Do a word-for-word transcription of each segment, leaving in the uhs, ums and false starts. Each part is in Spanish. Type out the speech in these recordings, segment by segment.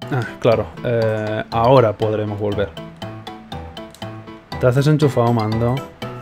Ah, claro. Eh, ahora podremos volver. Te has desenchufado mando.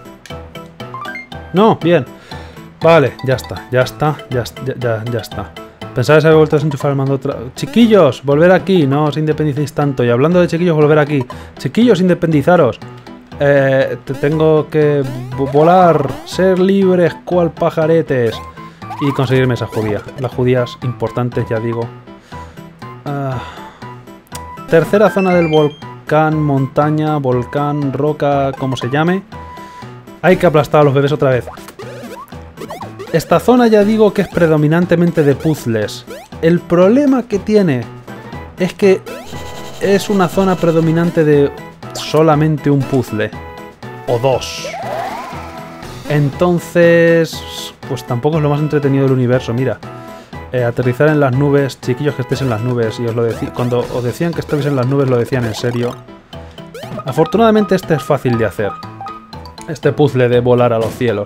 No, bien. Vale, ya está, ya está, ya, ya, ya, ya está. Pensaba que se había vuelto a desenchufar el mando otra... Chiquillos, volver aquí, no os independicéis tanto. Y hablando de chiquillos, volver aquí. Chiquillos, independizaros. Eh, te tengo que volar, ser libres cual pajaretes. Y conseguirme esa judía. Las judías importantes, ya digo. Uh, tercera zona del volcán, montaña, volcán, roca, como se llame. Hay que aplastar a los bebés otra vez. Esta zona ya digo que es predominantemente de puzzles. El problema que tiene es que es una zona predominante de solamente un puzzle. O dos. Entonces, pues tampoco es lo más entretenido del universo, mira. Eh, aterrizar en las nubes, chiquillos que estéis en las nubes, y os lo decía, cuando os decían que estabais en las nubes lo decían en serio. Afortunadamente este es fácil de hacer. Este puzzle de volar a los cielos.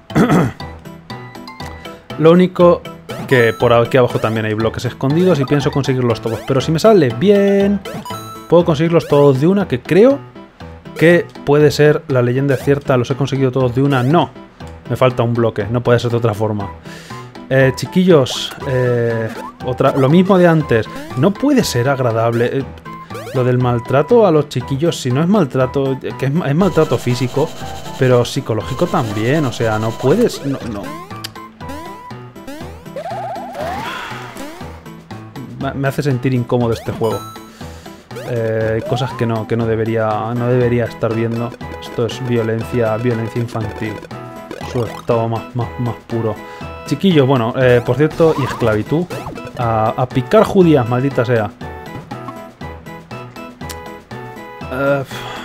Lo único que por aquí abajo también hay bloques escondidos y pienso conseguirlos todos. Pero si me sale bien, puedo conseguirlos todos de una, que creo que puede ser la leyenda cierta. ¿Los he conseguido todos de una? No. Me falta un bloque, no puede ser de otra forma. Eh, chiquillos, eh, otra, lo mismo de antes. No puede ser agradable. Eh, lo del maltrato a los chiquillos, si no es maltrato, que es, es maltrato físico, pero psicológico también. O sea, no puedes... No, no. Me hace sentir incómodo este juego. Eh, cosas que no, que no debería, no debería estar viendo. Esto es violencia, violencia infantil. Su estado más, más, más puro. Chiquillos, bueno, eh, por cierto, y esclavitud. A, a picar judías, maldita sea. Uh,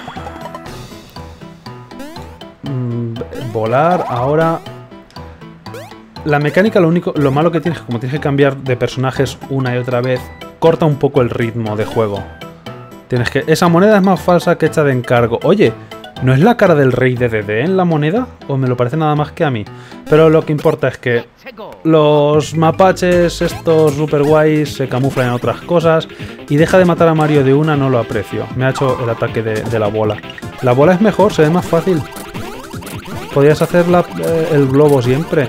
mm, volar, ahora... La mecánica, lo único, lo malo que tienes, como tienes que cambiar de personajes una y otra vez, corta un poco el ritmo de juego. Tienes que... Esa moneda es más falsa que hecha de encargo. Oye, ¿no es la cara del rey de D D en la moneda? ¿O me lo parece nada más que a mí? Pero lo que importa es que los mapaches, estos super guays, se camuflan en otras cosas. Y deja de matar a Mario de una, no lo aprecio. Me ha hecho el ataque de, de la bola. La bola es mejor, se ve más fácil. Podrías hacer la, eh, el globo siempre.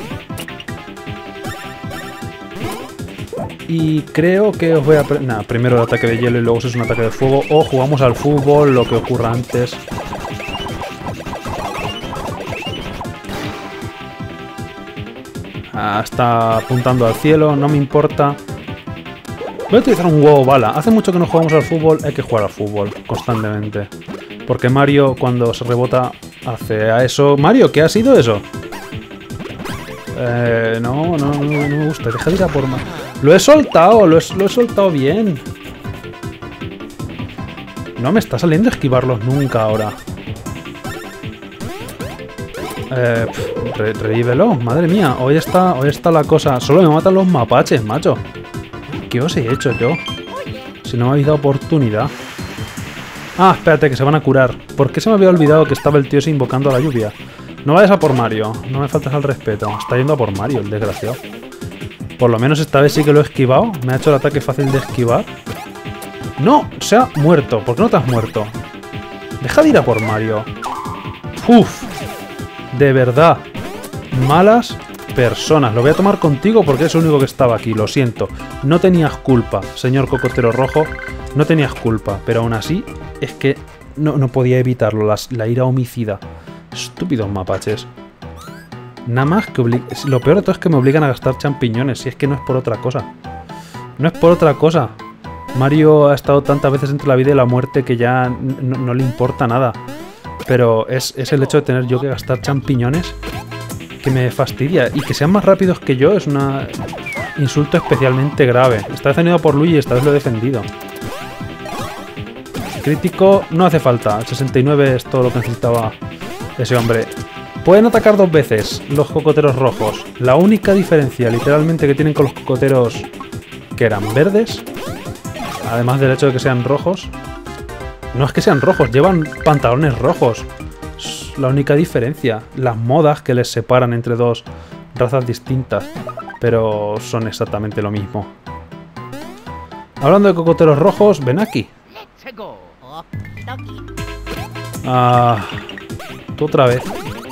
Y creo que os voy a... Nada, primero el ataque de hielo y luego si es un ataque de fuego. O jugamos al fútbol, lo que ocurra antes. Ah, está apuntando al cielo, no me importa. Voy a utilizar un huevo bala. Hace mucho que no jugamos al fútbol, hay que jugar al fútbol constantemente. Porque Mario, cuando se rebota, hace a eso... Mario, ¿qué ha sido eso? Eh, no, no, no, no me gusta. Deja de ir a por más. Lo he soltado, lo he, lo he soltado bien. No me está saliendo esquivarlos nunca ahora. Eh, pff, re, revívelo, madre mía. Hoy está, hoy está la cosa. Solo me matan los mapaches, macho. ¿Qué os he hecho yo? Si no me habéis dado oportunidad. Ah, espérate, que se van a curar. ¿Por qué se me había olvidado que estaba el tío ese invocando a la lluvia? No vayas a por Mario, no me faltas al respeto. Está yendo a por Mario, el desgraciado. Por lo menos esta vez sí que lo he esquivado. Me ha hecho el ataque fácil de esquivar. ¡No! Se ha muerto. ¿Por qué no te has muerto? Deja de ir a por Mario. ¡Uf! De verdad. Malas personas. Lo voy a tomar contigo porque es el único que estaba aquí. Lo siento. No tenías culpa, señor Cocotero Rojo. No tenías culpa. Pero aún así, es que no, no podía evitarlo. Las, la ira homicida. Estúpidos mapaches. Nada más que obli... Lo peor de todo es que me obligan a gastar champiñones. Si es que no es por otra cosa. No es por otra cosa. Mario ha estado tantas veces entre la vida y la muerte que ya no, no le importa nada. Pero es, es el hecho de tener yo que gastar champiñones que me fastidia. Y que sean más rápidos que yo es un insulto especialmente grave. Esta vez he ido por Luigi y esta vez lo he defendido. Crítico no hace falta. El sesenta y nueve es todo lo que necesitaba ese hombre. Pueden atacar dos veces los cocoteros rojos. La única diferencia literalmente que tienen con los cocoteros que eran verdes, además del hecho de que sean rojos, no es que sean rojos, llevan pantalones rojos. Es la única diferencia. Las modas que les separan entre dos razas distintas, pero son exactamente lo mismo. Hablando de cocoteros rojos, ven aquí. Ah, tú otra vez.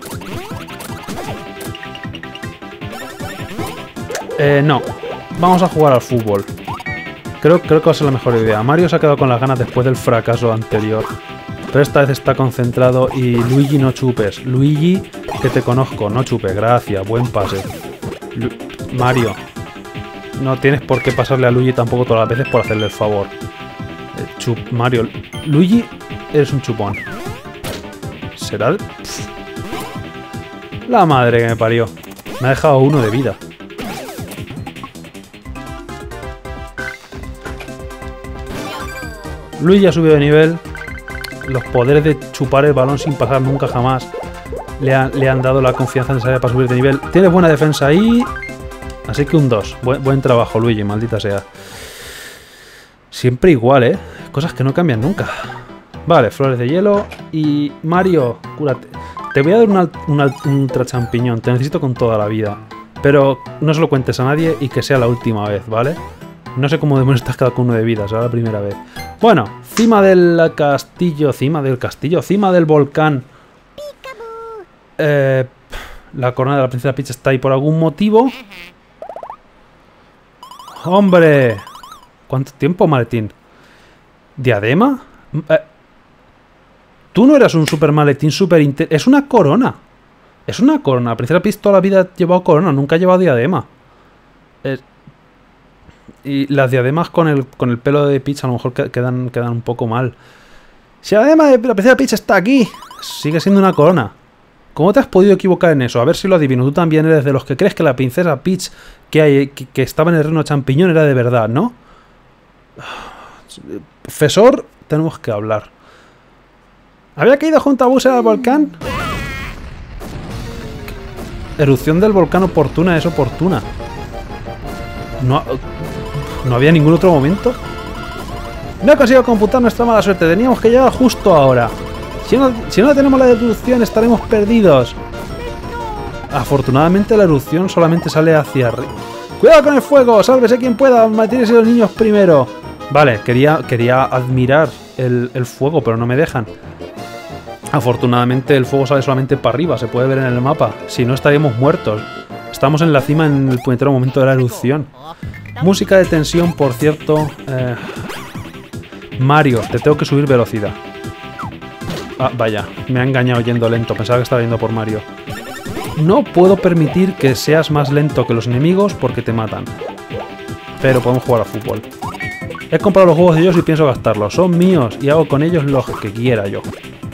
Eh, no. Vamos a jugar al fútbol. Creo, creo que va a ser la mejor idea. Mario se ha quedado con las ganas después del fracaso anterior. Pero esta vez está concentrado y Luigi, no chupes. Luigi, que te conozco, no chupes. Gracias, buen pase. Lu Mario, no tienes por qué pasarle a Luigi tampoco todas las veces por hacerle el favor. Eh, chup Mario, Luigi, eres un chupón. ¿Será? El... La madre que me parió. Me ha dejado uno de vida. Luigi ha subido de nivel. Los poderes de chupar el balón sin pasar nunca jamás le, ha, le han dado la confianza necesaria para subir de nivel. Tienes buena defensa ahí. Así que un dos. Buen, buen trabajo, Luigi, maldita sea. Siempre igual, ¿eh? Cosas que no cambian nunca. Vale, flores de hielo. Y Mario, cúrate. Te voy a dar una, una, un ultra champiñón. Te necesito con toda la vida. Pero no se lo cuentes a nadie y que sea la última vez, ¿vale? No sé cómo demonios estás quedado con uno de vida. Será la primera vez. Bueno, cima del castillo. Cima del castillo. Cima del volcán. Eh, la corona de la princesa Peach está ahí por algún motivo. ¡Hombre! ¿Cuánto tiempo, maletín? ¿Diadema? Eh, Tú no eras un super maletín super inter... Es una corona. Es una corona. La princesa Peach toda la vida ha llevado corona. Nunca ha llevado diadema. Eh, y las diademas con el, con el pelo de Peach a lo mejor quedan, quedan un poco mal. Si la diadema de la princesa Peach está aquí, sigue siendo una corona. ¿Cómo te has podido equivocar en eso? A ver si lo adivino. Tú también eres de los que crees que la princesa Peach que, hay, que, que estaba en el reino champiñón era de verdad, ¿no? Profesor, tenemos que hablar. ¿Había caído junto a Bowser al volcán? Erupción del volcán oportuna es oportuna. No, no había ningún otro momento. No he conseguido computar nuestra mala suerte. Teníamos que llegar justo ahora. Si no, si no tenemos la erupción estaremos perdidos. Afortunadamente la erupción solamente sale hacia arriba. ¡Cuidado con el fuego! ¡Sálvese quien pueda! ¡Mantienes a los niños primero! Vale, quería, quería admirar el, el fuego, pero no me dejan. Afortunadamente el fuego sale solamente para arriba, se puede ver en el mapa. Si no estaríamos muertos. Estamos en la cima en el puñetero momento de la erupción. Música de tensión, por cierto. Eh... Mario, te tengo que subir velocidad. Ah, vaya, me ha engañado yendo lento. Pensaba que estaba yendo por Mario. No puedo permitir que seas más lento que los enemigos porque te matan. Pero podemos jugar a fútbol. He comprado los juegos de ellos y pienso gastarlos. Son míos y hago con ellos lo que quiera yo.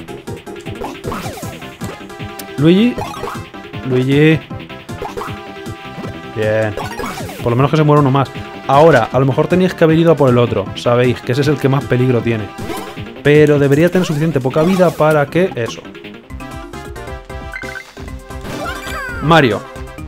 Luigi. Luigi. Bien. Por lo menos que se muera uno más. Ahora, a lo mejor teníais que haber ido a por el otro. Sabéis que ese es el que más peligro tiene. Pero debería tener suficiente poca vida para que... Eso. Mario.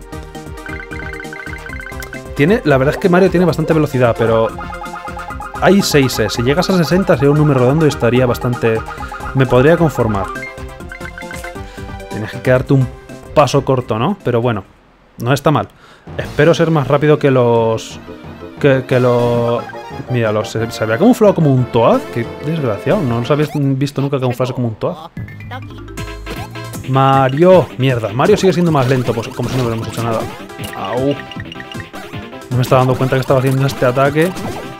Tiene... La verdad es que Mario tiene bastante velocidad, pero... Hay seis. Si llegas a sesenta sería un número redondo y estaría bastante... Me podría conformar. Tienes que quedarte un paso corto, ¿no? Pero bueno, no está mal. Espero ser más rápido que los... Que, que los... Mira, los, se, se había camuflado como un Toad. Qué desgraciado. No los habéis visto nunca camuflarse como un Toad. Mario. Mierda. Mario sigue siendo más lento, pues como si no hubiéramos hecho nada. Au. No me estaba dando cuenta que estaba haciendo este ataque.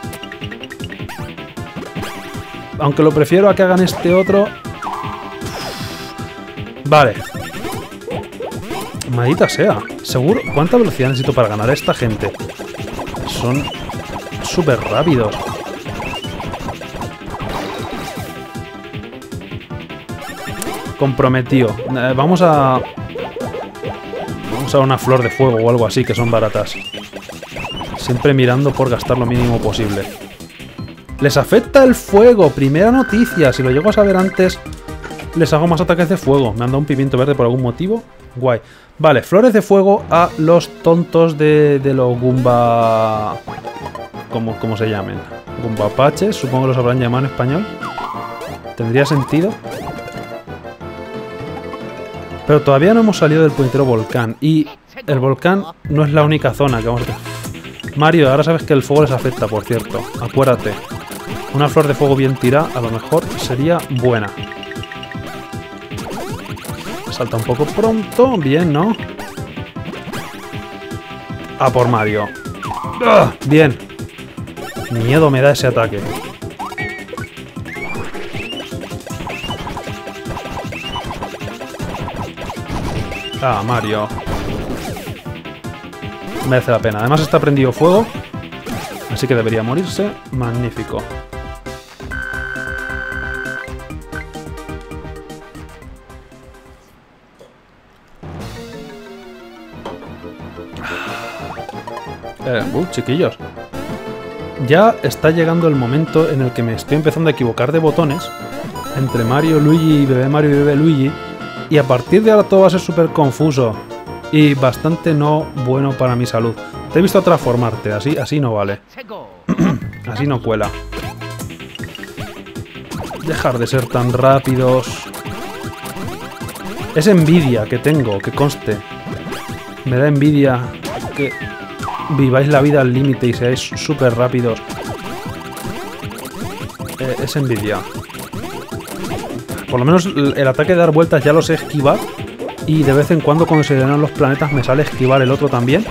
Aunque lo prefiero a que hagan este otro. Vale. Maldita sea. Seguro. ¿Cuánta velocidad necesito para ganar a esta gente? Son súper rápidos. Comprometido. Eh, vamos a... Vamos a una flor de fuego o algo así, que son baratas. Siempre mirando por gastar lo mínimo posible. Les afecta el fuego. Primera noticia. Si lo llego a saber antes, les hago más ataques de fuego. Me han dado un pimiento verde por algún motivo. Guay. Vale, flores de fuego a los tontos de, de los Goomba... ¿Cómo, cómo se llamen? Goompapaches, supongo que los habrán llamado en español. ¿Tendría sentido? Pero todavía no hemos salido del puñetero volcán. Y el volcán no es la única zona que vamos a... Mario, ahora sabes que el fuego les afecta, por cierto. Acuérdate. Una flor de fuego bien tirada a lo mejor sería buena. Salta un poco pronto. Bien, ¿no? A por Mario. ¡Ugh! Bien. Miedo me da ese ataque. Ah, Mario. Merece la pena. Además está prendido fuego. Así que debería morirse. Magnífico. Eh, uh, chiquillos. Ya está llegando el momento en el que me estoy empezando a equivocar de botones entre Mario, Luigi y Bebé Mario y Bebé Luigi. Y a partir de ahora todo va a ser súper confuso y bastante no bueno para mi salud. Te he visto transformarte, así, así no vale. Así no cuela. Dejar de ser tan rápidos. Es envidia que tengo, que conste. Me da envidia que viváis la vida al límite y seáis súper rápidos. Eh, es envidia. Por lo menos el ataque de dar vueltas ya lo sé esquivar. Y de vez en cuando cuando se llenan los planetas me sale esquivar el otro también.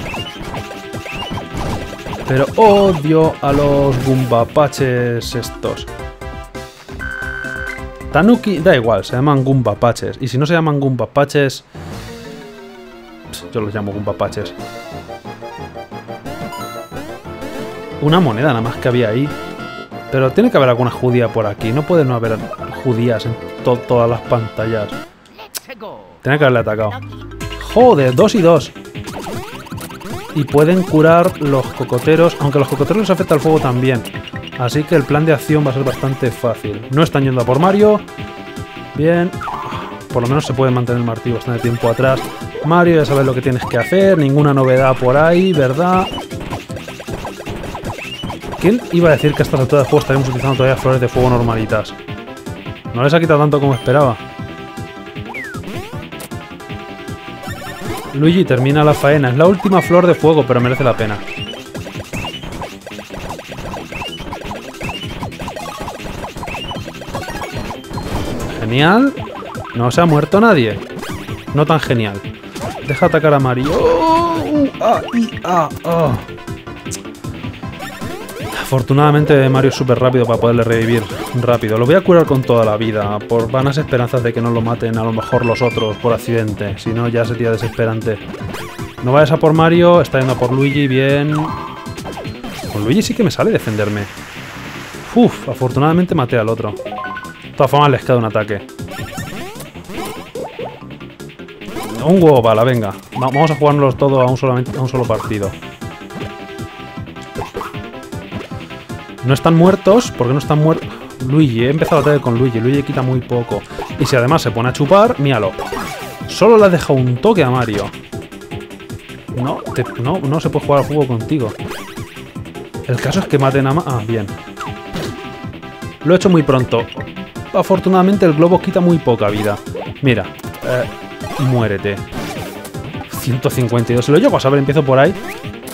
Pero odio a los Goompapaches estos. Tanuki, da igual, se llaman Goompapaches. Y si no se llaman Goompapaches, yo los llamo Goompapaches. Una moneda nada más que había ahí. Pero tiene que haber alguna judía por aquí. No puede no haber judías en to todas las pantallas. Tiene que haberle atacado. Joder, dos y dos. Y pueden curar los cocoteros. Aunque a los cocoteros les afecta el fuego también. Así que el plan de acción va a ser bastante fácil. No están yendo a por Mario. Bien. Por lo menos se puede mantener el martillo bastante tiempo atrás. Mario, ya sabes lo que tienes que hacer. Ninguna novedad por ahí, ¿verdad? ¿Quién iba a decir que a estas alturas del juego estaríamos utilizando todavía flores de fuego normalitas? No les ha quitado tanto como esperaba. Luigi termina la faena. Es la última flor de fuego, pero merece la pena. Genial. No se ha muerto nadie. No tan genial. Deja atacar a Mario. ¡Oh! Uh, ah, y, ah, oh. Afortunadamente Mario es súper rápido para poderle revivir rápido. Lo voy a curar con toda la vida, por vanas esperanzas de que no lo maten a lo mejor los otros por accidente. Si no, ya sería desesperante. No vayas a por Mario, está yendo a por Luigi, bien. Con Luigi sí que me sale defenderme. Uf, afortunadamente maté al otro. De todas formas les queda un ataque. Un huevo bala, venga. Vamos a jugárnoslos todos a un, solamente, a un solo partido. No están muertos, porque no están muertos. Luigi, he empezado a ataque con Luigi. Luigi quita muy poco. Y si además se pone a chupar, míralo. Solo le ha dejado un toque a Mario. No, te, no, no se puede jugar al juego contigo. El caso es que maten a... Ah, bien. Lo he hecho muy pronto. Afortunadamente el globo quita muy poca vida. Mira, eh, muérete. ciento cincuenta y dos. Si lo llego a saber, empiezo por ahí.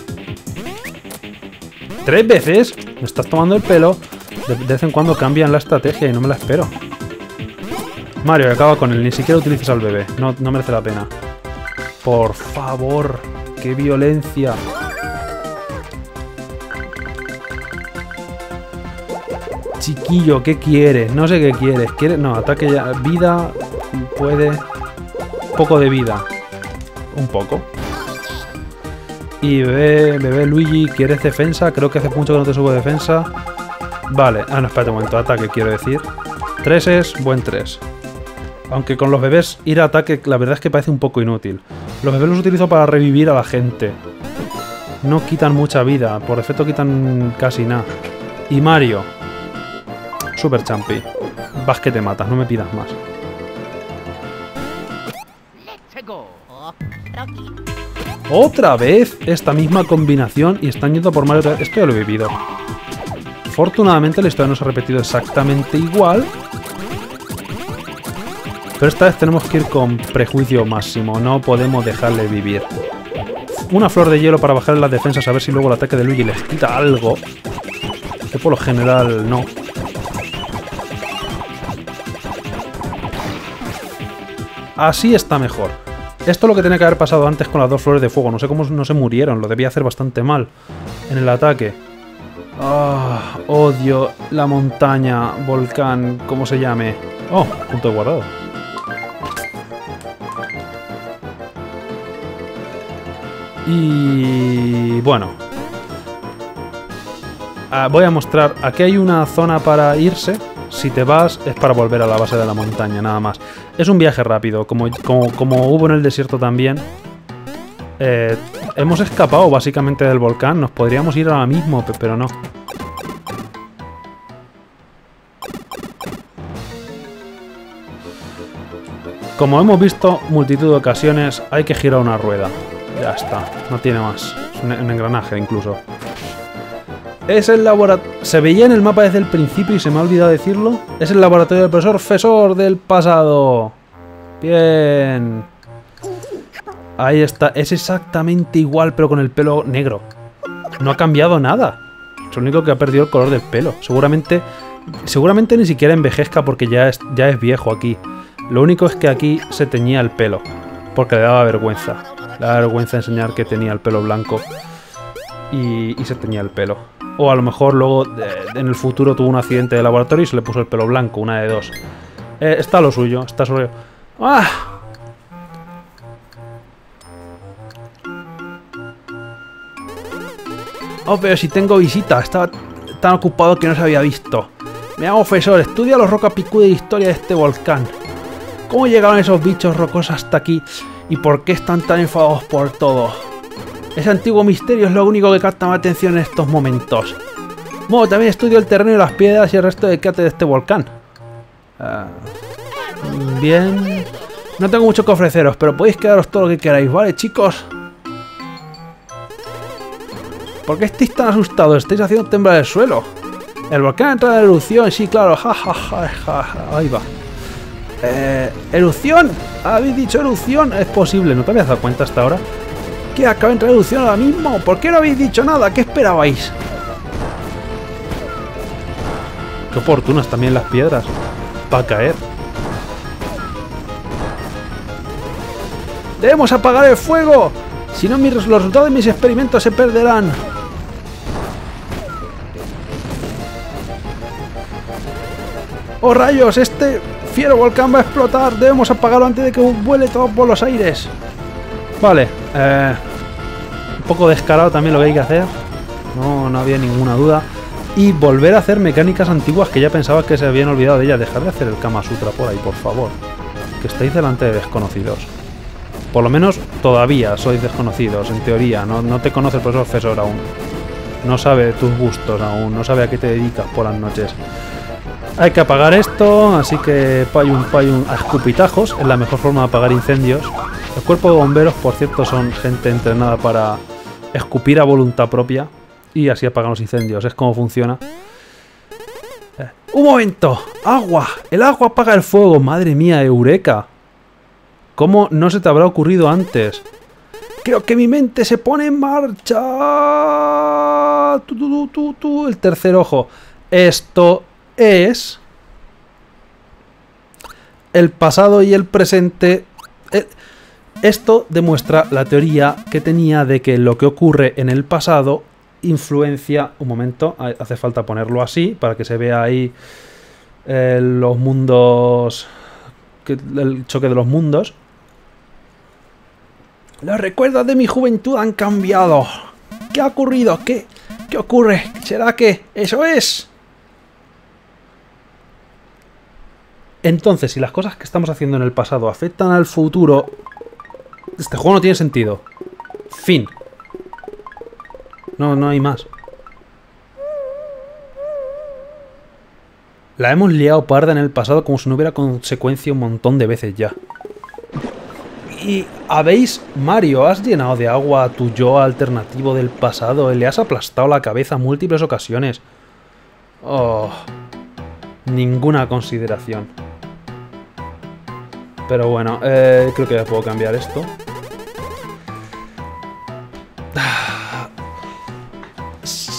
¿Tres veces? Me estás tomando el pelo. De, de vez en cuando cambian la estrategia y no me la espero. Mario, acaba con él. Ni siquiera utilices al bebé. No, no merece la pena. Por favor. ¡Qué violencia! Chiquillo, ¿qué quieres? No sé qué quieres. ¿Quieres? No, ataque ya. Vida. Puede. Poco de vida. Un poco. Y bebé, bebé Luigi, ¿quieres defensa? Creo que hace mucho que no te subo defensa. Vale. Ah, no, espérate un momento. Ataque, quiero decir. Tres es buen tres. Aunque con los bebés ir a ataque, la verdad es que parece un poco inútil. Los bebés los utilizo para revivir a la gente. No quitan mucha vida. Por defecto quitan casi nada. Y Mario. Super champi. Vas que te matas, no me pidas más. Otra vez esta misma combinación y están yendo por Mario. Esto ya lo he vivido. Afortunadamente la historia no se ha repetido exactamente igual. Pero esta vez tenemos que ir con prejuicio máximo. No podemos dejarle vivir. una flor de hielo para bajar las defensas, a ver si luego el ataque de Luigi les quita algo. Que por lo general no. Así está mejor. Esto es lo que tenía que haber pasado antes con las dos flores de fuego. No sé cómo no se murieron. Lo debía hacer bastante mal en el ataque. Oh, odio la montaña, volcán, como se llame. Oh, punto de guardado. Y bueno. Ah, voy a mostrar. Aquí hay una zona para irse. Si te vas es para volver a la base de la montaña, nada más. Es un viaje rápido, como, como, como hubo en el desierto también. Eh, hemos escapado básicamente del volcán. Nos podríamos ir ahora mismo, pero no. Como hemos visto multitud de ocasiones, hay que girar una rueda. Ya está, no tiene más. Es un, un engranaje incluso. Es el laboratorio... Se veía en el mapa desde el principio y se me ha olvidado decirlo. Es el laboratorio del profesor Fesor del pasado. Bien. Ahí está. Es exactamente igual, pero con el pelo negro. No ha cambiado nada. Es lo único que ha perdido el color del pelo. Seguramente... Seguramente ni siquiera envejezca porque ya es, ya es viejo aquí. Lo único es que aquí se teñía el pelo. Porque le daba vergüenza. Le daba vergüenza enseñar que tenía el pelo blanco. Y, y se teñía el pelo. O a lo mejor luego eh, en el futuro tuvo un accidente de laboratorio y se le puso el pelo blanco, una de dos. Eh, está lo suyo, está suyo. ¡Ah! Oh, pero si tengo visita, estaba tan ocupado que no se había visto. Me llamo Fesor, estudia los rocas picudas de historia de este volcán. ¿Cómo llegaron esos bichos rocosos hasta aquí? ¿Y por qué están tan enfadados por todo? Ese antiguo misterio es lo único que capta mi atención en estos momentos. Bueno, también estudio el terreno y las piedras y el resto de cráter de este volcán. Uh, bien. No tengo mucho que ofreceros, pero podéis quedaros todo lo que queráis, ¿vale, chicos? ¿Por qué estáis tan asustados? Estáis haciendo temblar el suelo. El volcán entra en erupción, sí, claro. Ja, ja, ja, ja, ja. Ahí va. Eh, ¿Erupción? ¿Habéis dicho erupción? Es posible, ¿no te habías dado cuenta hasta ahora? ¿Qué? Acaba de entrar erupción ahora mismo. ¿Por qué no habéis dicho nada? ¿Qué esperabais? Qué oportunas también las piedras. Para caer. ¡Debemos apagar el fuego! Si no, mis, los resultados de mis experimentos se perderán. ¡Oh, rayos! Este fiero volcán va a explotar. Debemos apagarlo antes de que vuele todo por los aires. Vale. Eh, un poco descarado también lo que hay que hacer. No, no había ninguna duda. Y volver a hacer mecánicas antiguas que ya pensaba que se habían olvidado de ellas. Dejar de hacer el Kama Sutra por ahí, por favor. Que estáis delante de desconocidos. Por lo menos todavía sois desconocidos, en teoría. No, no te conoce el profesor Fesor aún. No sabe tus gustos aún. No sabe a qué te dedicas por las noches. Hay que apagar esto, así que payun payun a escupitajos. Es la mejor forma de apagar incendios. El cuerpo de bomberos, por cierto, son gente entrenada para escupir a voluntad propia. Y así apagan los incendios. Es como funciona. Eh, ¡Un momento! ¡Agua! El agua apaga el fuego. Madre mía, eureka. ¿Cómo no se te habrá ocurrido antes? Creo que mi mente se pone en marcha. Tu, tu, tu, tu, tu. El tercer ojo. Esto es el pasado y el presente. Esto demuestra la teoría que tenía de que lo que ocurre en el pasado influencia... Un momento, hace falta ponerlo así para que se vea ahí eh, los mundos... el choque de los mundos. Los recuerdos de mi juventud han cambiado. ¿Qué ha ocurrido? ¿Qué, qué ocurre? ¿Será que eso es? Entonces, si las cosas que estamos haciendo en el pasado afectan al futuro, este juego no tiene sentido. Fin. No, no hay más. La hemos liado parda en el pasado como si no hubiera consecuencia un montón de veces ya. Y, ¿habéis, Mario, has llenado de agua a tu yo alternativo del pasado? Le has aplastado la cabeza en múltiples ocasiones. Oh, ninguna consideración. Pero bueno, eh, creo que ya puedo cambiar esto.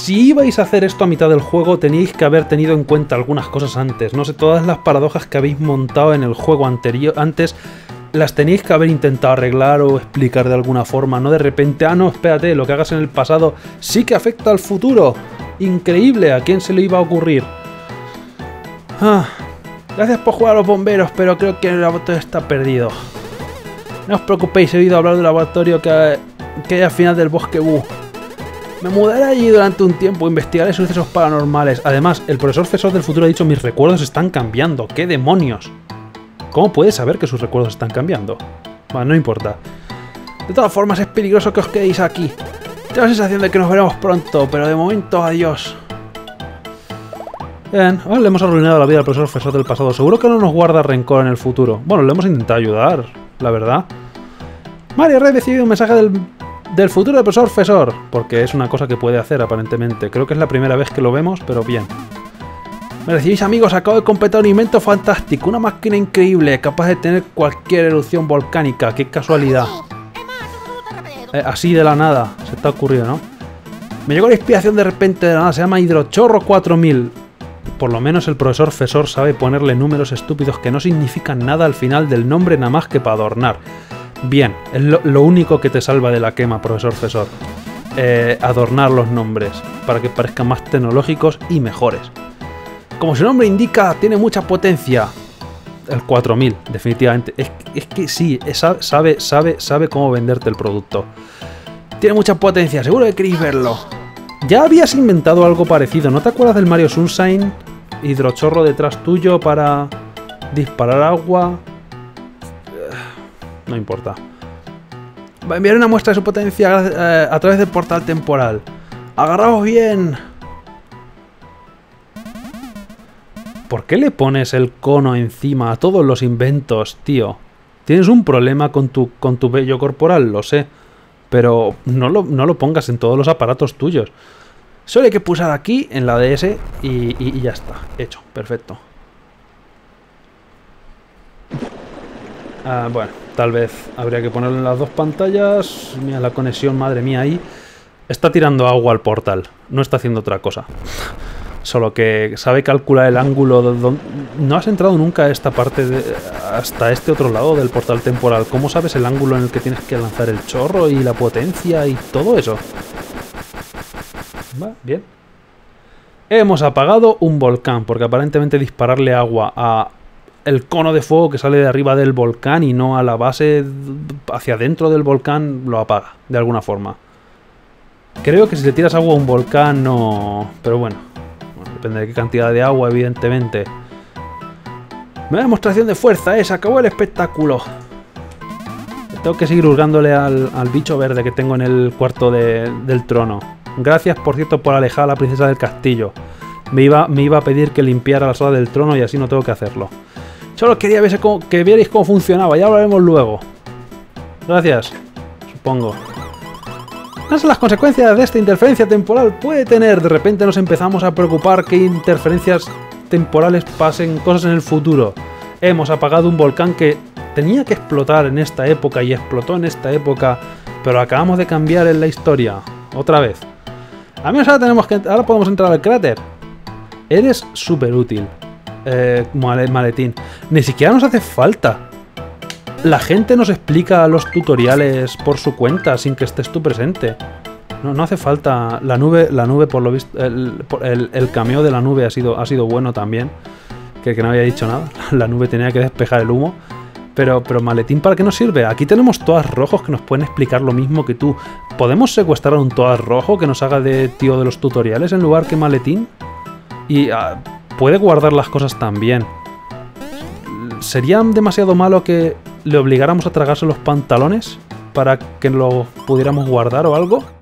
Si ibais a hacer esto a mitad del juego, teníais que haber tenido en cuenta algunas cosas antes. No sé, todas las paradojas que habéis montado en el juego anterior, antes, las tenéis que haber intentado arreglar o explicar de alguna forma. No de repente, ah, no, espérate, lo que hagas en el pasado sí que afecta al futuro. Increíble, ¿a quién se le iba a ocurrir? Ah, gracias por jugar a los bomberos, pero creo que el laboratorio está perdido. No os preocupéis, he oído hablar del laboratorio que, que hay al final del bosque Boo. Me mudaré allí durante un tiempo, investigaré sucesos paranormales. Además, el profesor Fesor del futuro ha dicho mis recuerdos están cambiando. ¿Qué demonios? ¿Cómo puede saber que sus recuerdos están cambiando? Bueno, no importa. De todas formas, es peligroso que os quedéis aquí. Tengo la sensación de que nos veremos pronto, pero de momento, adiós. Bien, oh, le hemos arruinado la vida al profesor Fesor del pasado. Seguro que no nos guarda rencor en el futuro. Bueno, le hemos intentado ayudar, la verdad. Mario, he recibido un mensaje del... del futuro del profesor Fesor, porque es una cosa que puede hacer aparentemente. Creo que es la primera vez que lo vemos, pero bien. Me recibís, amigos, acabo de completar un invento fantástico, una máquina increíble, capaz de tener cualquier erupción volcánica. Qué casualidad. Eh, así de la nada, se te ha ocurrido, ¿no? Me llegó la inspiración de repente de la nada, se llama Hidrochorro cuatro mil. Por lo menos el profesor Fesor sabe ponerle números estúpidos que no significan nada al final del nombre nada más que para adornar. Bien, es lo, lo único que te salva de la quema, profesor Fesor. Eh, adornar los nombres, para que parezcan más tecnológicos y mejores. Como su nombre indica, tiene mucha potencia. El cuatro mil, definitivamente. Es, es que sí, es, sabe, sabe, sabe cómo venderte el producto. Tiene mucha potencia, seguro que queréis verlo. Ya habías inventado algo parecido, ¿no te acuerdas del Mario Sunshine? Hidrochorro detrás tuyo para disparar agua... No importa. Va a enviar una muestra de su potencia eh, a través del portal temporal. ¡Agarraos bien! ¿Por qué le pones el cono encima a todos los inventos, tío? Tienes un problema con tu, con tu vello corporal, lo sé. Pero no lo, no lo pongas en todos los aparatos tuyos. Solo hay que pulsar aquí, en la D S, y, y, y ya está. Hecho. Perfecto. Ah, bueno, tal vez habría que ponerlo en las dos pantallas. Mira la conexión, madre mía, ahí. Está tirando agua al portal. No está haciendo otra cosa. Solo que sabe calcular el ángulo. De no has entrado nunca a esta parte de, hasta este otro lado del portal temporal. ¿Cómo sabes el ángulo en el que tienes que lanzar el chorro y la potencia y todo eso? Va, bien. Hemos apagado un volcán, porque aparentemente dispararle agua a el cono de fuego que sale de arriba del volcán y no a la base hacia adentro del volcán lo apaga, de alguna forma. Creo que si le tiras agua a un volcán no... Pero bueno. Depende de qué cantidad de agua, evidentemente. Una demostración de fuerza, ¿eh? Se acabó el espectáculo. Tengo que seguir hurgándole al, al bicho verde que tengo en el cuarto de, del trono. Gracias, por cierto, por alejar a la princesa del castillo. Me iba, me iba a pedir que limpiara la sala del trono y así no tengo que hacerlo. Solo quería ver cómo, que vierais cómo funcionaba. Ya hablaremos luego. Gracias. Supongo. ¿Cuáles son las consecuencias de esta interferencia temporal puede tener? De repente nos empezamos a preocupar que interferencias temporales pasen cosas en el futuro. Hemos apagado un volcán que tenía que explotar en esta época y explotó en esta época, pero acabamos de cambiar en la historia. Otra vez. Al menos ahora, tenemos que, ahora podemos entrar al cráter. Eres súper útil, eh, maletín. Ni siquiera nos hace falta. La gente nos explica los tutoriales por su cuenta sin que estés tú presente. No, no hace falta. La nube, la nube por lo visto, el, el, el cameo de la nube ha sido, ha sido bueno también. Que, que no había dicho nada. La nube tenía que despejar el humo. Pero, pero maletín, ¿para qué nos sirve? Aquí tenemos todas rojos que nos pueden explicar lo mismo que tú. ¿Podemos secuestrar a un todas rojo que nos haga de tío de los tutoriales en lugar que maletín? Y uh, puede guardar las cosas también. ¿Sería demasiado malo que le obligáramos a tragarse los pantalones para que lo pudiéramos guardar o algo?